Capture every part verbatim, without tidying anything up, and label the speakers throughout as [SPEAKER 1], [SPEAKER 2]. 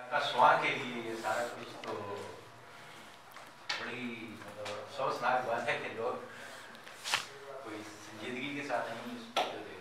[SPEAKER 1] का स्वान के लिए ये सारा कुछ तो बड़ी मतलब अफसोसनाक बात है कि लोग कोई संजीदगी के साथ नहीं इसको।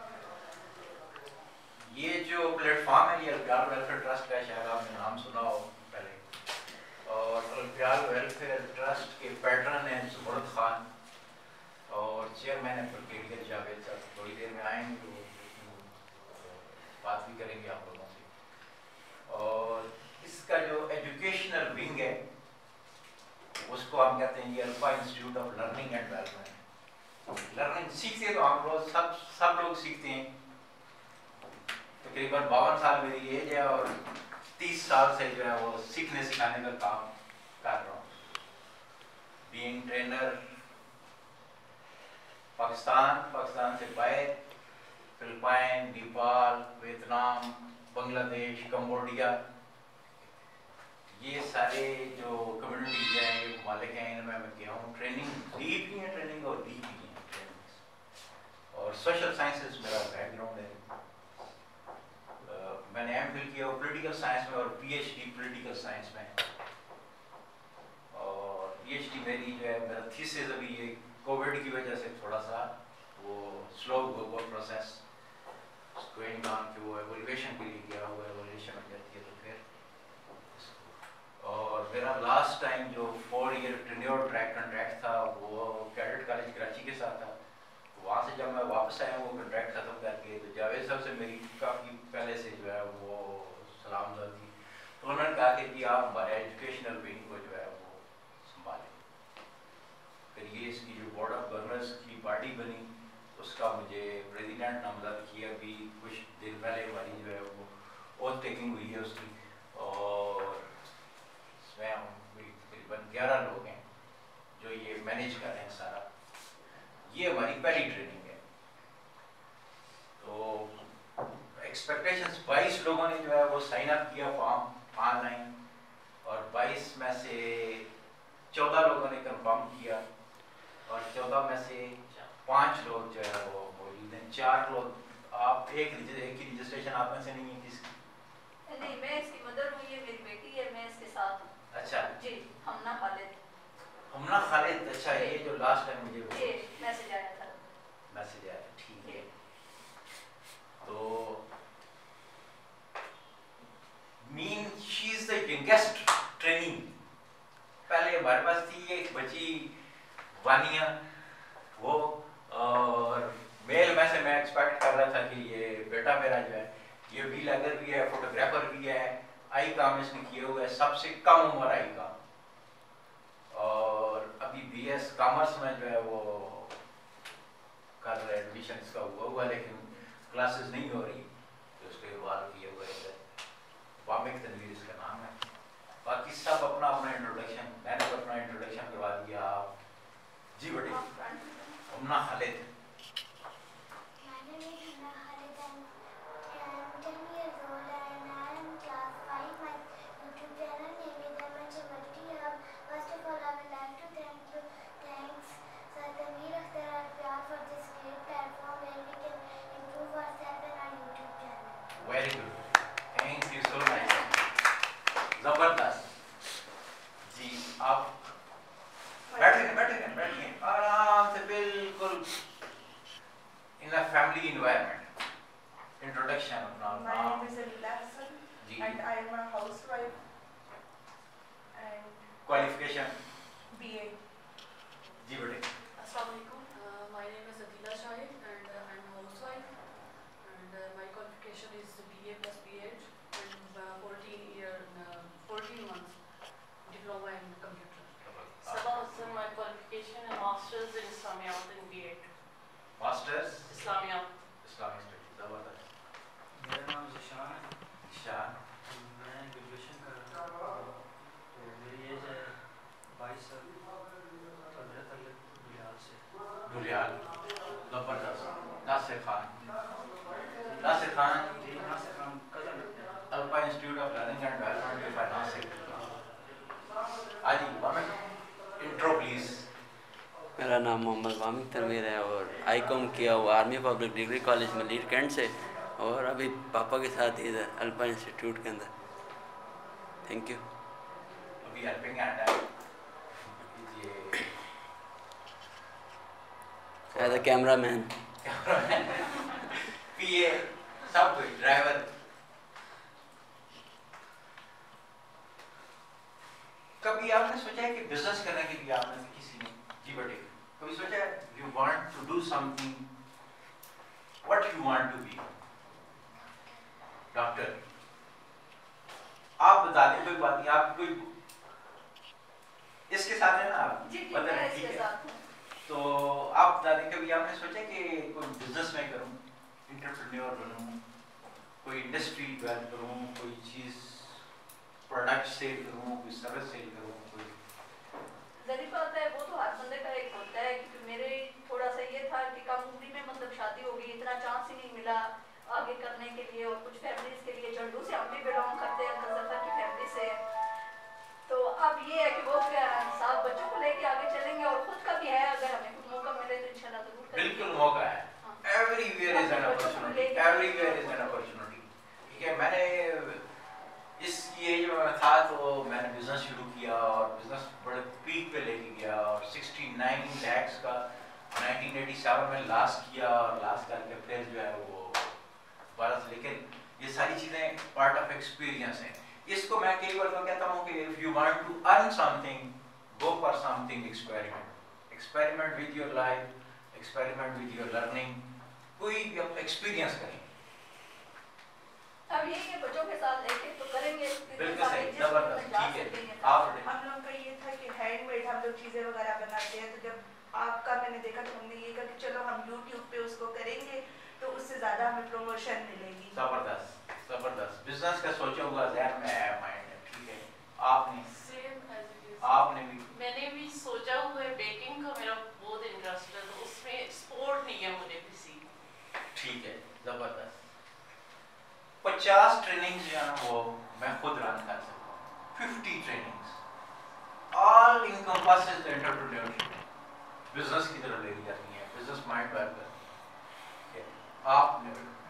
[SPEAKER 1] ये जो प्लेटफॉर्म है ये अल्पियाल वेलफेयर ट्रस्ट का, शायद आपने नाम सुना हो पहले, और अल्पियाल वेलफेयर ट्रस्ट के पैटर्न हैं सुमरत खान और चेयरमैन है ब्रिगेडियर जावेद साहब। थोड़ी देर में आएंगे तो बात भी करेंगे आप लोगों से। और इसका जो एजुकेशनल विंग है उसको हम कहते हैं ये Alpha institute of learning and development. Learning सीखते तो हम लोग सब सब लोग सीखते हैं। तकरीबन बावन साल मेरी एज है और तीस साल से जो है वो सीखने सिखाने का काम कर रहा हूँ। बीइंग ट्रेनर पाकिस्तान, पाकिस्तान से बाहर Philippine, Nepal, Vietnam, Bangladesh, Cambodia, ये सारे जो कम्युनिटीज हैं, ये ममालिक हैं, इनमें मैं गया हूँ। ट्रेनिंग दी भी है, ट्रेनिंग और दी भी है ट्रेनिंग। और सोशल साइंसेस मेरा बैकग्राउंड है। uh, मैंने एम फिल किया पॉलिटिकल साइंस में और पीएचडी पॉलिटिकल साइंस में। और पीएचडी मेरी जो है मेरा थीसिस अभी ये कोविड की वजह से थोड़ा सा वो स्लो हुआ प्रोसेस गोइंग ऑन कि वो एवोल्यूशन के लिए गया हुआ एवोल्यूशन हो जाती है तो फिर। और मेरा लास्ट टाइम जो four year tenure track contract था वो कैडेट कॉलेज कराची के साथ था। वहाँ से जब मैं वापस आया वो कॉन्ट्रैक्ट ख़त्म करके तो जावेद साहब से मेरी काफ़ी पहले से जो है वो सलाम थी। तो उन्होंने कहा कि आप हमारे एजुकेशनल विंग को जो है वो संभालें। फिर ये इसकी जो बोर्ड ऑफ गवर्नर्स की बॉडी बनी उसका मुझे प्रेसिडेंट नामजद किया। अभी कुछ दिन पहले हमारी जो है वो ओथ टेकिंग हुई है उसकी। और इसमें हम तकरीबन ग्यारह लोग हैं जो ये मैनेज कर रहे हैं सारा। ये हमारी पहली ट्रेनिंग है। तो एक्सपेक्टेशंस बाईस लोगों ने जो है वो साइन अप किया फॉर्म ऑनलाइन और बाईस में से चौदह लोगों ने कंफर्म किया और चौदह में से पांच लोग जो है वो मौजूद हैं। चार लोग आप एक एक ही रजिस्ट्रेशन आप में से नहीं है किसकी?
[SPEAKER 2] नहीं, मैं इसकी मदर हूँ, ये मेरी बेटी है, मैं इसके साथ हूँ।
[SPEAKER 1] अच्छा
[SPEAKER 2] जी, हमना खालिद।
[SPEAKER 1] हमना खालिद, अच्छा ये जो लास्ट टाइम मुझे
[SPEAKER 2] ये मैसेज आया था।
[SPEAKER 1] मैसेज आया, ठीक है। तो mean she is the youngest training. पहले हमारे पास थी एक बच्ची वानिया वो, और मेल में से मैं एक्सपेक्ट कर रहा था कि ये बेटा मेरा जो है ये वीलॉगर भी है, फोटोग्राफर भी है, आई काम इसने किया हुआ है, सबसे कम उम्र आई काम। और अभी बीएस कॉमर्स में जो है वो कर रहा है, एडमिशन इसका हुआ हुआ लेकिन क्लासेस नहीं हो रही तो उसको इन्वॉल्व किया हुआ है। वामिक तनवीर इसका नाम है। बाकी सब अपना अपना इंट्रोडक्शन, मैंने तो अपना इंट्रोडक्शन करवा दिया। जी बेटे Hamna Khalid. Very good, thank you so much, जबरदस्त। जी आप बैठे बैठे बैठिए आराम से, बिल्कुल in a family environment. Introduction अपना
[SPEAKER 3] My
[SPEAKER 1] नाम।
[SPEAKER 3] name is Alila Hassan
[SPEAKER 1] ji
[SPEAKER 3] and I am a housewife and
[SPEAKER 1] qualification
[SPEAKER 3] B A.
[SPEAKER 1] जी बेटे।
[SPEAKER 4] Assalamu alaikum. Uh, my name is Adila Shahid and uh, I'm a housewife and uh, my qualification is B A plus B Ed and uh, fourteen year uh, fourteen months diploma in computer.
[SPEAKER 5] Sabah Hassan, my qualification and masters in Islamiyat in B Ed.
[SPEAKER 1] Masters
[SPEAKER 5] Islamiyat.
[SPEAKER 1] Islamic studies, जबरदस्त।
[SPEAKER 6] मेरा नाम ज़िशान है।
[SPEAKER 1] शान
[SPEAKER 6] मैं graduation कर रहा हूँ। तो मेरी एज है बाईस साल। तो मेरा तल्लुक दुनियाल से।
[SPEAKER 1] दुलियाल, जबरदस्त। नासिर खान, नासिर खान
[SPEAKER 6] जी नासिर खान कज़न लगते हैं।
[SPEAKER 1] Alpha institute of learning and development के फाइनेंस से। आजी वामिक, इंट्रो प्लीज।
[SPEAKER 7] मेरा नाम मोहम्मद वामिक तनवीर है और आई कॉम किया हुआ आर्मी पब्लिक डिग्री कॉलेज में लीड कैंट से, और अभी पापा के साथ इधर अल्फा इंस्टीट्यूट के अंदर। Thank you.
[SPEAKER 1] अभी हेल्पिंग हैंड है ये
[SPEAKER 7] as a camera man.
[SPEAKER 1] PA सब कुछ, ड्राइवर। कभी आपने सोचा है कि बिजनेस करने के लिए आपने से किसी ने जी बेटे कभी सोचा है you want to do something, what you want to be? Doctor, आप बता दें, कोई बात नहीं, आप कोई इसके साथ है ना आप?
[SPEAKER 2] जी जी,
[SPEAKER 1] मतलब
[SPEAKER 2] मैं
[SPEAKER 1] ठीक
[SPEAKER 2] इसके
[SPEAKER 1] है।
[SPEAKER 2] साथ हूँ।
[SPEAKER 1] तो आप बता दें, कभी आपने सोचा कि कोई बिजनेस में करूं, इंटरप्रेन्योर बनूं, कोई इंडस्ट्री डेवलप करूं, कोई चीज प्रोडक्ट सेल करूं, कोई सर्विस सेल करूं, कोई?
[SPEAKER 2] जरूरी बात है, वो तो हर बंदे का एक होता है। क्योंकि मेरे थोड़ा सा ये था कि कम उम्र में मतलब शादी हो गई, इतना चांस ही नहीं मिला आगे करने के लिए। और कुछ फैमिलीज के लिए, झंडू से हम भी बिलोंग करते हैं, जफर की फैमिली से। तो अब ये है कि वो सात बच्चों को लेके आगे चलेंगे और खुद का भी है, अगर हमें कुछ मौका मिले तो इंशाल्लाह जरूर करेंगे।
[SPEAKER 1] बिल्कुल मौका है, everywhere is an opportunity, everywhere is an opportunity. ठीक है, मैंने इस एज में मैं था तो मैंने बिजनेस शुरू किया और बिजनेस बड़े पीक पे लेके गया और उनहत्तर लैक्स का उन्नीस सौ सत्तासी में लास्ट किया और लास्ट करके फिर जो है वो भारत। लेकिन ये सारी चीजें पार्ट ऑफ एक्सपीरियंस हैं। इसको मैं कई बार तो कहता हूँ कि if you want to earn something, go for something experiment, experiment with your life, experiment with your learning, कोई भी आप एक्सपीरियंस करें।
[SPEAKER 2] अब यही है, बच्चों के साथ लेके तो करेंगे।
[SPEAKER 1] बिल्कुल सही, जबरदस्त, ठीक है। आप
[SPEAKER 3] हम लोग का ये था कि हैंडमेड हम लोग चीज़ें वगैरह बनाते हैं, तो जब आपका मैंने देखा तो हमने ये कहा कि चलो हम यूट्यूब पे उसको करेंगे तो उससे ज़्यादा हमें प्रमोशन मिलेगी।
[SPEAKER 1] जबरदस्त, जबरदस्त। बिजनेस का सोचा हुआ ज़हन में है, माइंड है, ठीक है। आपने
[SPEAKER 5] सेम एज इट इज।
[SPEAKER 1] आपने भी
[SPEAKER 5] मैंने भी सोचा हुआ है, बेकिंग का मेरा बहुत इंटरेस्ट है, तो उसमें स्पोर्ट नहीं है मुझे किसी।
[SPEAKER 1] ठीक है, जबरदस्त। पचास ट्रेनिंग जो है ना वो मैं खुद रन कर सकता हूँ, fifty trainings, all encompasses the entrepreneurship. Business की तरफ लेके जाती है, बिजनेस माइंड डेवलप करती है। आपने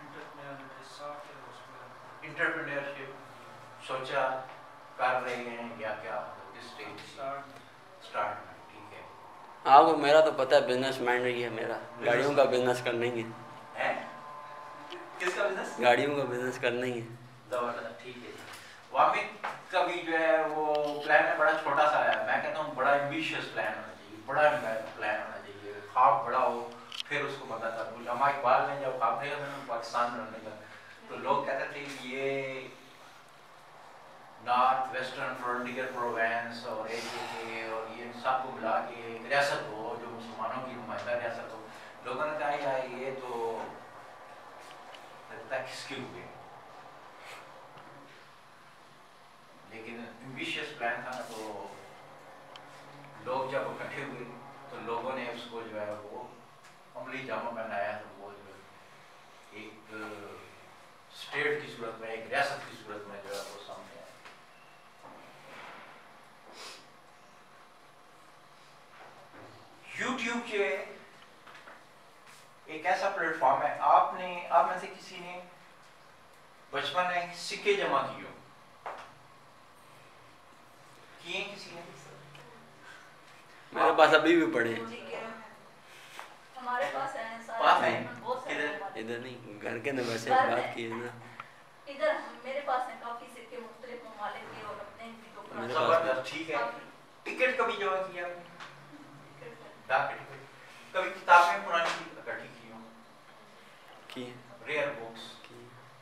[SPEAKER 1] इंटरप्रेन्योरशिप सोचा, कर रहे हैं या क्या किस स्टेज? स्टार्ट में, ठीक है।
[SPEAKER 7] आपको मेरा तो पता है, बिजनेस माइंड ही है मेरा, गाड़ियों का बिजनेस करना ही है।
[SPEAKER 1] हैं? किसका बिजनेस?
[SPEAKER 7] गाड़ियों का बिजनेस करना ही है।
[SPEAKER 1] जबरदस्त, ठीक है। वामिद का भी जो है वो प्लान है, बड़ा छोटा सा है। मैं कहता हूँ बड़ा एम्बिशियस प्लान होना चाहिए, बड़ा प्लान होना चाहिए। ख्वाब बड़ा हो, फिर उसको पता था। अल्लामा इकबाल ने जब ख्वाब देखा था पाकिस्तान में रहने का, तो लोग कहते थे कि ये नॉर्थ वेस्टर्न फ्रंटियर प्रोविंस और ए और ये सबको मिला के एक रियासत हो जो मुसलमानों की नुमाइंदा रियासत हो। लोगों ने कहा यार ये तो लगता है किसके हुए, लेकिन एम्बिशियस प्लान था ना, तो लोग जब इकट्ठे हुए तो लोगों ने उसको जो है वो अमली जामा पहनाया, तो वो जो एक स्टेट की सूरत में, एक रियासत की सूरत में जो है वो सामने आया। यूट्यूब जो एक ऐसा प्लेटफॉर्म है, आपने आप में से किसी ने बचपन में सिक्के जमा किए किए किसी ने?
[SPEAKER 7] मेरे पास अभी भी पड़े हैं।
[SPEAKER 2] ठीक है, हमारे पास है सारे,
[SPEAKER 1] पास है?
[SPEAKER 2] बहुत सारे
[SPEAKER 1] इधर?
[SPEAKER 2] हमारे।
[SPEAKER 7] इधर नहीं, घर के अंदर वैसे
[SPEAKER 2] घर
[SPEAKER 7] बात
[SPEAKER 2] में।
[SPEAKER 7] की है ना।
[SPEAKER 2] इधर मेरे पास है काफी सिक्के मुख्तलिफ ममालिक के और अपने भी तो पुराने।
[SPEAKER 7] मेरे पास
[SPEAKER 1] जबरदस्त, ठीक है। टिकट कभी जमा किया? डाक टिकट। कभी किताबें पुरानी इकट्ठी की हो?
[SPEAKER 7] की
[SPEAKER 1] रेयर बुक्स?
[SPEAKER 7] की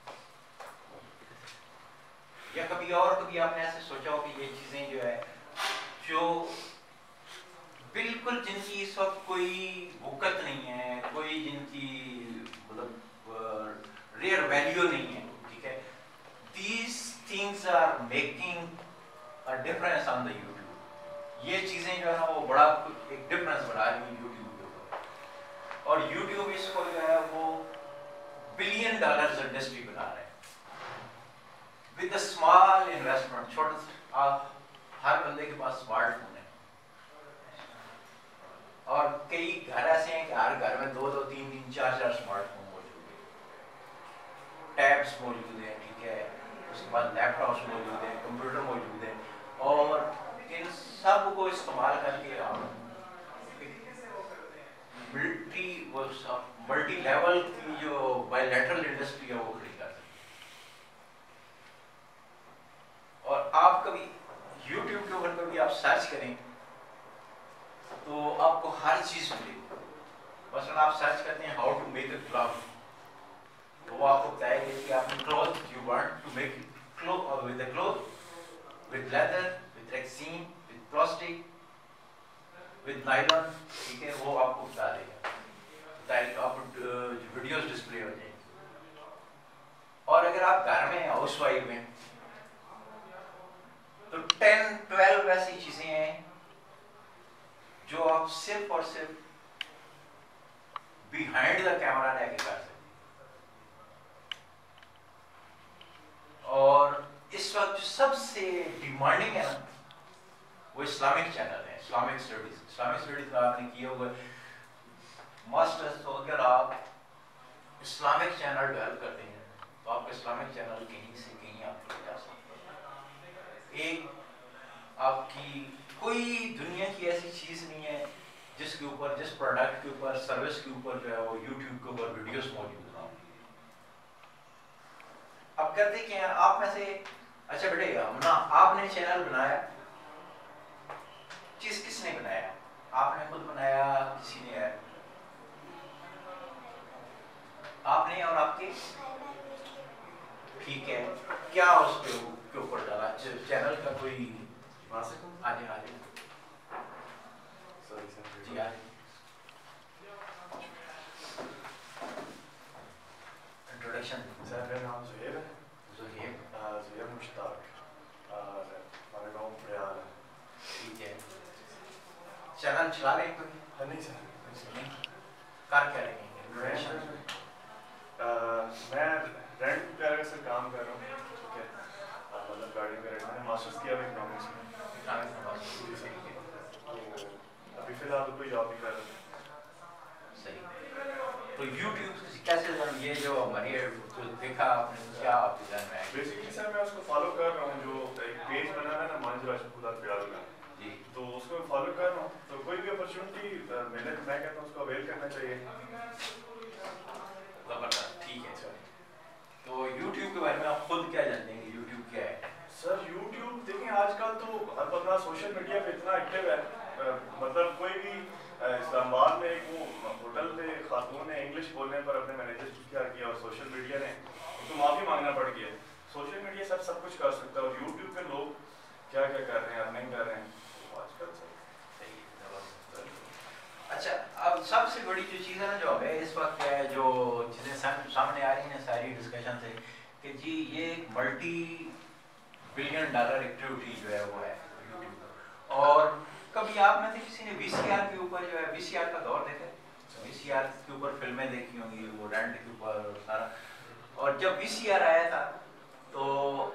[SPEAKER 1] या कभी और कभी आपने ऐसे सोचा हो कि ये चीजें जो है जो बिल्कुल जिनकी इस वक्त कोई वक़्त नहीं है, कोई जिनकी मतलब रेयर वैल्यू नहीं है, ठीक है, these things are making a difference on the YouTube। ये चीजें जो है ना वो बड़ा एक डिफरेंस बना रही है YouTube के ऊपर, और YouTube इसको जो है वो बिलियन डॉलर्स इंडस्ट्री बना रहा है विद अ स्मॉल इन्वेस्टमेंट। छोटा हर बंदे के पास स्मार्टफोन है और कई घर ऐसे हैं कि हर घर में दो दो तीन तीन चार चार स्मार्टफोन मौजूद है, टैब्स मौजूद है, ठीक है, उसके बाद लैपटॉप्स मौजूद है, कंप्यूटर मौजूद इस्तेमाल करके हम मल्टी वो मल्टी लेवल की जो बायलैटरल इंडस्ट्री है वो खड़ी कर सकते हैं। और आप कभी यूट्यूब के ऊपर कभी आप सर्च करें तो आपको हर चीज मिलेगी। मसलन आप सर्च करते हैं how to make a cloth, तो वो आपको बताएगा कि आप cloth you want to make cloth with a cloth with leather with rexine with plastic with nylon, ठीक है, वो आपको बता देगा, बताएगा, आप वीडियोस डिस्प्ले हो जाएंगे। और अगर आप घर में हाउस वाइफ में तो टेन ट्वेल्व ऐसी चीजें हैं जो आप सिर्फ और सिर्फ बिहाइंड द कैमरा लेके कर सकते हैं। और इस वक्त जो सबसे डिमांडिंग है ना वो इस्लामिक चैनल है, इस्लामिक स्टडीज। इस्लामिक स्टडीज का आपने किया होगा मास्टर्स, तो अगर आप इस्लामिक चैनल डेवलप करते हैं तो आपका इस्लामिक चैनल कहीं से कहीं आप ले जा सकते हैं। एक आपकी कोई दुनिया की ऐसी चीज नहीं है जिसके ऊपर, जिस प्रोडक्ट के ऊपर, सर्विस के ऊपर जो है वो यूट्यूब के ऊपर वीडियोस मौजूद ना हो। अब करते क्या है, आप में से अच्छा बेटे हमना आपने चैनल बनाया, चीज किसने बनाया? आपने खुद बनाया, किसी ने है? आपने और आपके, ठीक है, क्या उस पे के ऊपर डाला चैनल का कोई? आगे आगे जी आगे इंट्रोडक्शन।
[SPEAKER 8] सर मेरा नाम ज़ुहैब है,
[SPEAKER 1] ज़ुहैब
[SPEAKER 8] ज़ुहैब मुश्ताक और हमारा गाँव पड़ियाल है।
[SPEAKER 1] ठीक है, चैनल चला रहे हैं कोई?
[SPEAKER 8] हाँ नहीं सर, नहीं
[SPEAKER 1] कर क्या रहे हैं?
[SPEAKER 8] मैं मैं रेंट पे सर काम कर रहा हूँ, ठीक है, मतलब गाड़ी में रेंट। मैंने मास्टर्स किया हुआ इकोनॉमिक्स में, तो अभी फिलहाल कोई जॉब नहीं कर रहा।
[SPEAKER 1] सही। तो यूट्यूब कैसे जान, ये जो हमारी जो देखा आपने, क्या आपके ध्यान में आया?
[SPEAKER 8] बेसिकली सर मैं उसको फॉलो कर रहा हूँ, जो एक पेज बना है ना मांझ राशनपुरा प्याल का
[SPEAKER 1] जी,
[SPEAKER 8] तो उसको मैं फॉलो कर रहा हूँ। तो कोई भी अपॉर्चुनिटी मैंने मैं कहता हूँ उसको अवेल करना चाहिए।
[SPEAKER 1] जबरदस्त, ठीक है सर। तो यूट्यूब के बारे में आप खुद क्या जानते हैं कि यूट्यूब क्या है?
[SPEAKER 8] सर यूट्यूब देखें आजकल तो हर बंदा सोशल मीडिया पे इतना एक्टिव है, आ, मतलब कोई भी इस्लामाबाद में एक वो होटल पे खातून ने इंग्लिश बोलने पर अपने मैनेजर को क्या किया और सोशल मीडिया ने तो माफ़ी मांगना पड़ गया। सोशल मीडिया सब सब कुछ कर सकता है और यूट्यूब पे लोग क्या क्या कर रहे हैं और नहीं कर रहे हैं तो आजकल सर
[SPEAKER 1] सही है। अच्छा, अब सबसे बड़ी जो चीज़ है ना जो है इस वक्त है, जो चीज़ें सामने आ रही हैं सारी डिस्कशन से, कि जी ये मल्टी बिलियन डॉलर एक्टिविटी जो है वो है यूट्यूब। और कभी आप में से किसी ने वीसीआर के ऊपर जो है, वीसीआर का दौर देखा है? वीसीआर के ऊपर फिल्में देखी होंगी, वो रेंट के ऊपर सारा। और जब वीसीआर आया था तो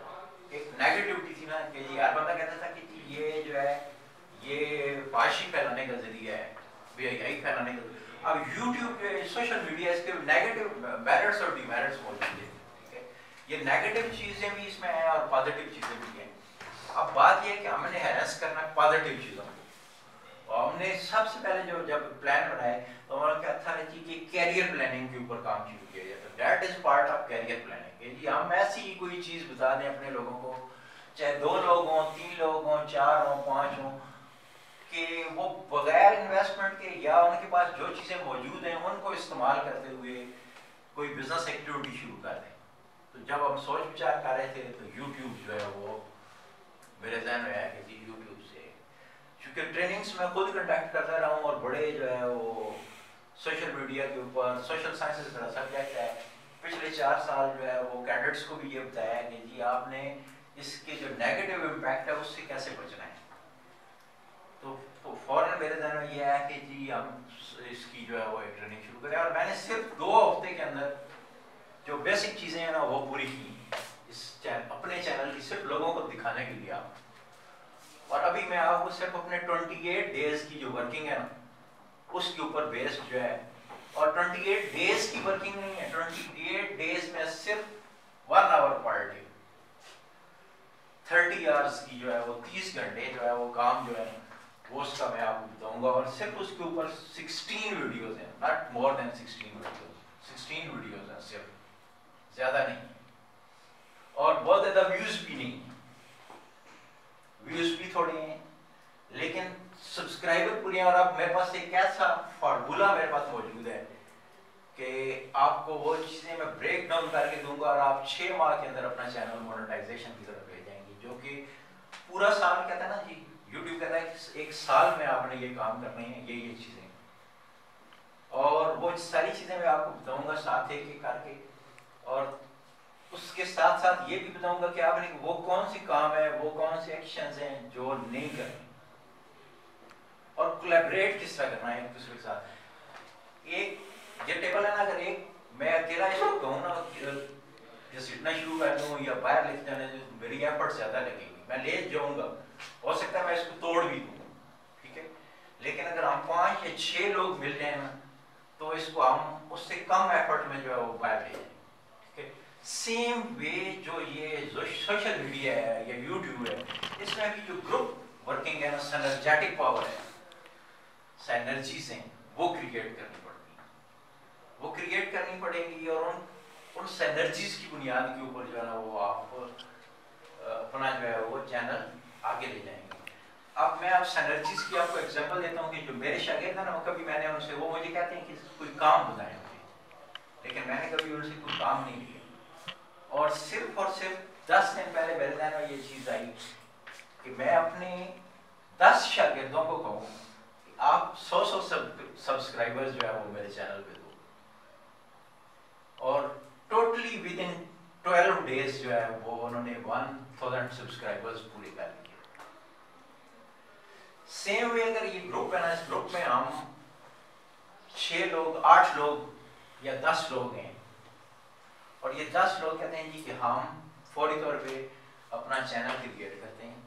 [SPEAKER 1] एक नेगेटिविटी थी ना कि यार बंदा कहता था कि ये जो है ये फाशी फैलाने का जरिया है, यही फैलाने का। अब यूट्यूब जो है सोशल मीडिया, इसके नेगेटिव मेरिट्स और डिमेरिट्स मौजूद है, ठीक है। ये नेगेटिव चीज़ें भी इसमें हैं और पॉजिटिव चीज़ें भी हैं। अब बात ये है कि हमने हैरेस करना है पॉजिटिव चीज़ों को। और हमने सबसे पहले जो जब प्लान बनाए तो हमारा क्या था कि कैरियर प्लानिंग के ऊपर काम शुरू किया जाए। तो that is part of career planning. जी हम ऐसी ही कोई चीज़ बता दें अपने लोगों को, चाहे दो लोग हों, तीन लोग हों, चार हों, पाँच हों, कि वो बगैर इन्वेस्टमेंट के या उनके पास जो चीज़ें मौजूद हैं उनको इस्तेमाल करते हुए कोई बिजनेस एक्टिविटी शुरू कर दें। तो जब हम सोच विचार कर रहे थे तो यूट्यूब जो है वो मेरे जहन में आया कि जी यूट्यूब से, क्योंकि ट्रेनिंग्स मैं खुद कंडक्ट करता रहा हूँ और बड़े जो है वो सोशल मीडिया के ऊपर, सोशल साइंसेस मेरा सब्जेक्ट है, पिछले चार साल जो है वो कैडेट्स को भी ये बताया कि जी आपने इसके जो नेगेटिव इम्पैक्ट है उससे कैसे बचना है। तो, तो फौरन मेरे जहन में यह है कि जी हम इसकी जो है वो एक ट्रेनिंग शुरू करें। और मैंने सिर्फ दो हफ्ते के अंदर जो बेसिक चीज़ें हैं ना वो पूरी की इस चैनल, अपने चैनल की, सिर्फ लोगों को दिखाने के लिए आप। और अभी मैं आपको सिर्फ अपने अट्ठाईस डेज की जो वर्किंग है ना उसके ऊपर बेस्ड जो है, और अट्ठाईस डेज की वर्किंग नहीं है, अट्ठाईस डेज में सिर्फ वन आवर पर डे, तीस आवर्स की जो है वो तीस घंटे जो है वो काम जो है वो उसका मैं आपको बताऊंगा। और सिर्फ उसके ऊपर सिक्सटीन वीडियोस हैं, not more than sixteen videos, sixteen videos हैं सिर्फ, ज़्यादा नहीं। और बहुत ज़्यादा व्यूज़ भी नहीं, व्यूज़ भी थोड़े हैं, लेकिन सब्सक्राइबर पूरे हैं। और अब मेरे पास एक ऐसा फार्मूला मेरे पास मौजूद है कि आपको वो चीज़ें मैं ब्रेक डाउन करके दूंगा और आप छः माह के अंदर अपना चैनल मोनेटाइजेशन की तरफ ले जाएंगे। जो कि पूरा साल कहता है ना जी, यूट्यूब कहता है कि एक साल में आपने ये काम करने हैं, ये ये चीज़ें, और वो सारी चीज़ें मैं आपको बताऊंगा साथ एक एक करके। और उसके साथ साथ ये भी बताऊंगा कि आपने वो कौन सी काम है, वो कौन से एक्शंस हैं जो नहीं करने, और कोलैबोरेट किस तरह करना है एक दूसरे के साथ। एक ये टेबल है ना, अगर एक मैं अकेला इसको कहूँ ना जैसे इतना शुरू कर दूँ या बाहर लेके जाने, मेरी एफर्ट ज़्यादा लगेगी, मैं ले जाऊँगा, हो सकता है मैं इसको तोड़ भी दूँ, ठीक है। लेकिन अगर हम पाँच या छः लोग मिल जाए ना, तो इसको हम उससे कम एफर्ट में जो है वो बाहर ले जाएं, ठीक है। सेम वे जो ये जो सोशल मीडिया है या यूट्यूब है, इसमें भी जो ग्रुप वर्किंग है ना, सिनर्जेटिक पावर है, सिनर्जीज हैं, वो क्रिएट करनी पड़ती है, वो क्रिएट करनी पड़ेगी। और उन उन सिनर्जीज की बुनियाद के ऊपर जो है ना वो आप अपना जो है वो चैनल आगे ले जाएंगे। अब मैं आप सिनर्जीज की आपको एग्जांपल देता हूँ कि जो मेरे शागिर्द हैं ना, कभी मैंने उनसे, वो मुझे कहते हैं कि कोई काम बताएं मुझे, लेकिन मैंने कभी उनसे कोई काम नहीं लिया। और सिर्फ और सिर्फ दस दिन पहले मेरे ध्यान में ये चीज़ आई कि मैं अपने दस शागिर्दों को कहूँ आप सौ सौ सब्सक्राइबर्स जो है वो मेरे चैनल पे दो, और totally within twelve days जो है वो उन्होंने वन थाउजेंड सब्सक्राइबर्स पूरे कर लिए। सेम वे अगर ये ग्रुप है ना, इस ग्रुप में हम छह लोग, आठ लोग या दस लोग हैं, और ये दस लोग कहते हैं जी कि हम फौरी तौर पे अपना चैनल क्रिएट करते हैं,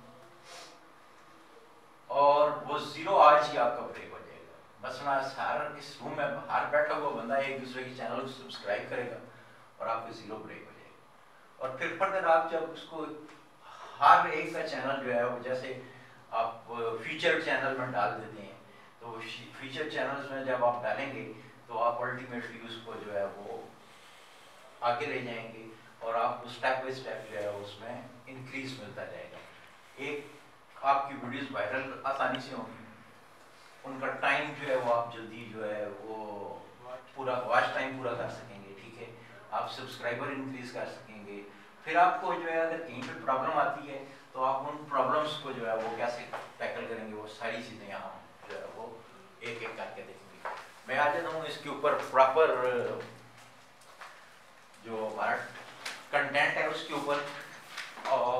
[SPEAKER 1] और वो जीरो आज ही आपका ब्रेक हो जाएगा। मसला हर इस रूम में बाहर बैठा हुआ बंदा एक दूसरे के चैनल को सब्सक्राइब करेगा और आपके जीरो ब्रेक हो जाएगा। और फिर फर्दर आप जब उसको हर एक का चैनल जो है वो, जैसे आप फीचर चैनल में डाल देते हैं, तो फीचर चैनल्स में जब आप डालेंगे तो आप अल्टीमेटली उसको जो है वो आगे ले जाएंगे, और आपको स्टेप बाई स्टेप जो है उसमें इंक्रीज मिलता जाएगा। एक आपकी वीडियोस वायरल आसानी से होंगी, उनका टाइम जो है वो आप जल्दी जो है वो पूरा वॉच टाइम पूरा कर सकेंगे, ठीक है। आप सब्सक्राइबर इंक्रीज कर सकेंगे। फिर आपको जो है अगर कहीं पे प्रॉब्लम आती है तो आप उन प्रॉब्लम्स को जो है वो कैसे टैकल करेंगे, वो सारी चीज़ें यहाँ जो है वो एक एक करके देखेंगे। मैं आ जाता हूँ इसके ऊपर प्रॉपर जो हमारा कंटेंट है उसके ऊपर। और